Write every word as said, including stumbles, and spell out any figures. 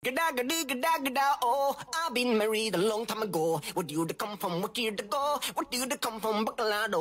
Gada gada gada gada oh, I've been married a long time ago. Where do you come from? Where do you go? Where do you come from? Bacalado.